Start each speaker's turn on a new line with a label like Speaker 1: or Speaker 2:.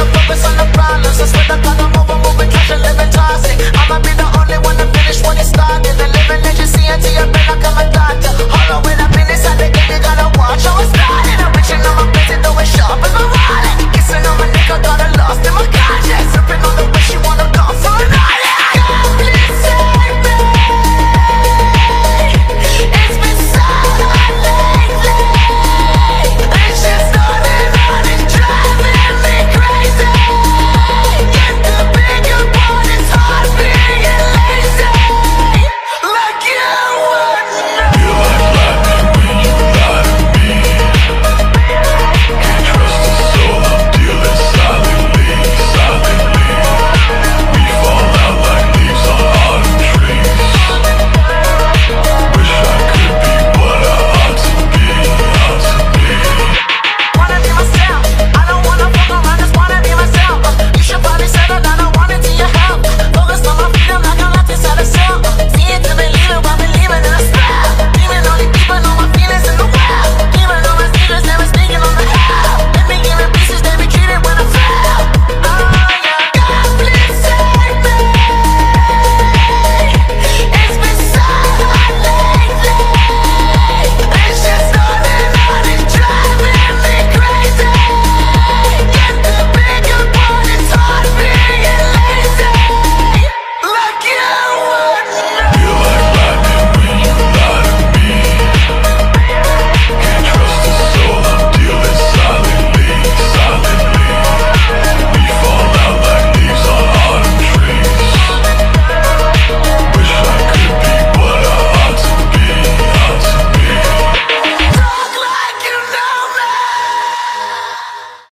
Speaker 1: focus on the problems instead of trying to moving cash and living toxic. I'ma be the only one to finish what it started. The living legacy until your brain like I'm a doctor. Hold on, when I've been inside the game, you gotta watch how it started. I'm reaching on my place and though it's sharp as my